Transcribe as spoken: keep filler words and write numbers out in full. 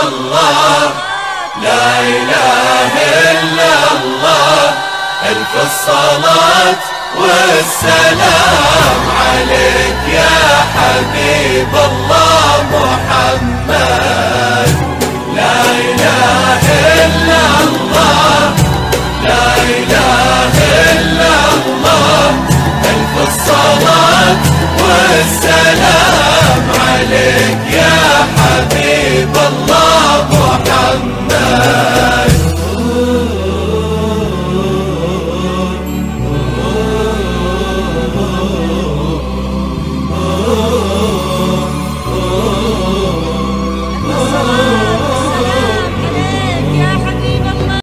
الله لا إله إلا الله. ألف الصلاة والسلام عليك يا حبيب الله محمد. لا إله إلا الله لا إله إلا الله. ألف الصلاة والسلام عليك يا حبيب الله محمد.